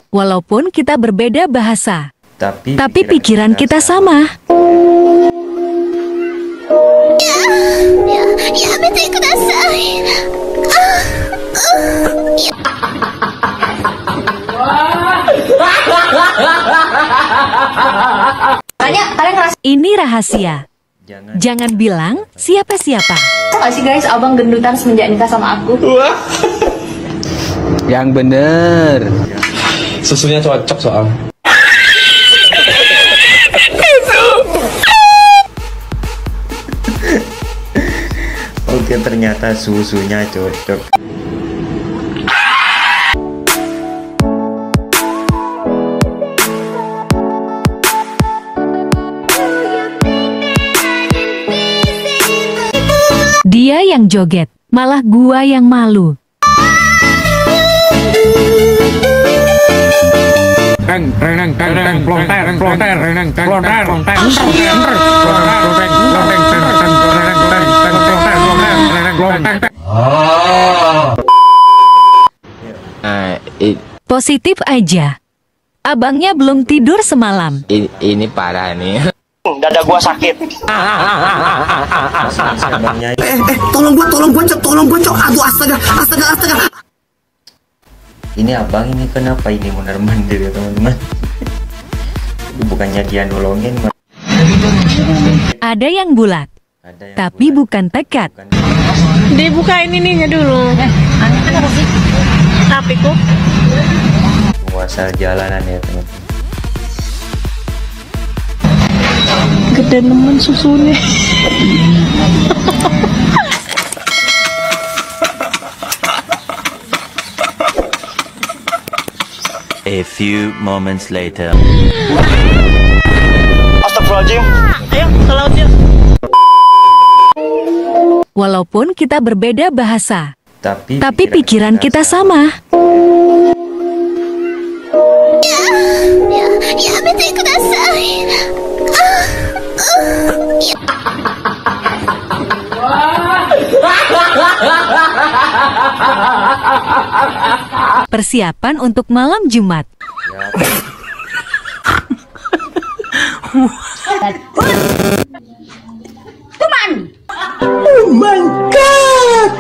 Walaupun kita berbeda bahasa, tapi pikiran kita sama. Ini rahasia. Jangan bilang siapa-siapa. Nggak sih guys, abang gendutan semenjak nikah sama aku. Yang bener. Susunya cocok soal. Oke, ternyata susunya cocok. Dia yang joget, malah gua yang malu. Positif aja. Abangnya belum tidur semalam. Ini parah nih. Dada gua sakit. Tolong gua, Cok. Aduh, astaga. Ini abang ini kenapa ini mondar-mandir ya teman-teman? Bukannya dia nolongin. Ada yang bulat, tapi bukan tekad. Dibukain ininya dulu. Tapi kok Penguasa jalanan ya teman-teman. gede nemen susunya. A few moments later. Astagfirullahaladzim. Ayo, ke laut yuk. Walaupun kita berbeda bahasa, tapi pikiran kita sama. Persiapan untuk malam Jumat. Tuman. Oh my god.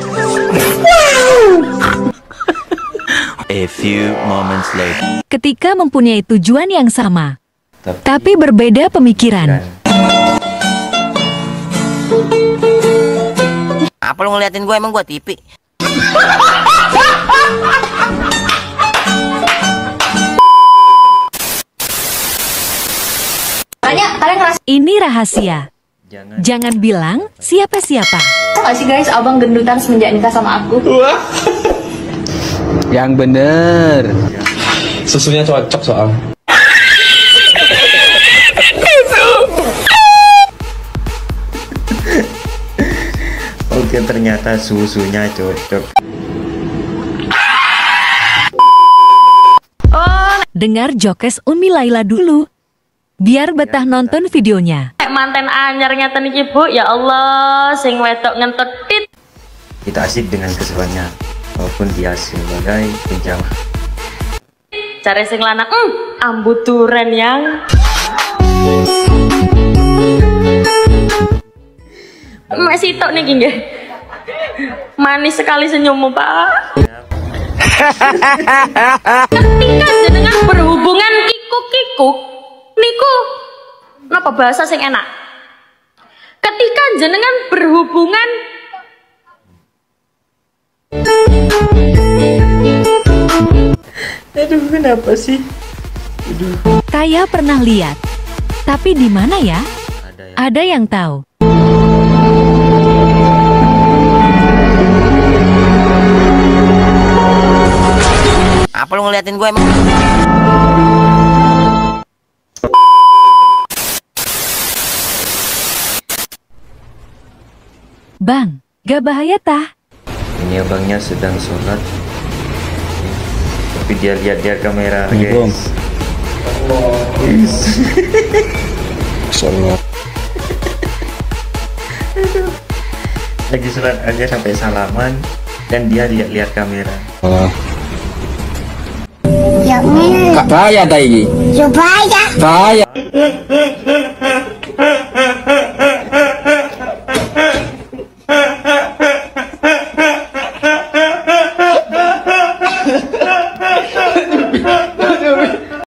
A few moments later. Ketika mempunyai tujuan yang sama, tapi berbeda pemikiran. Apa lu ngeliatin gue, emang gue TV? Kalian ngerasa Ini rahasia. Jangan bilang siapa-siapa. nggak sih guys, abang gendutan semenjak nikah sama aku. Yang bener. Susunya cocok soal. Oke, ternyata susunya cocok. Dengar jokes Umi Laila dulu, biar betah nonton videonya. Manten anyarnya ten iki Bu, ya Allah, sing wedok ngentut tit. Kita asik dengan keseruannya, walaupun dia sebagai penjama. Cari sing lanang, ambu duren yang. Masih tok nih nggih. Manis sekali senyummu, Pak. Ketika jenengan berhubungan kikuk-kikuk niku napa bahasa sing enak? Ketika jenengan berhubungan Aduh, kenapa sih? Kayak pernah lihat, tapi di mana ya? Ada yang tahu. Apa lu ngeliatin gue, emang? Bang, gak bahaya tah? Ini abangnya sedang sholat, tapi dia lihat kamera, Assalamualaikum. guys. Sholat. Lagi sholat aja sampai salaman, dan dia lihat kamera. Salah. ya Kak bahaya ta iki? Bahaya. Bahaya.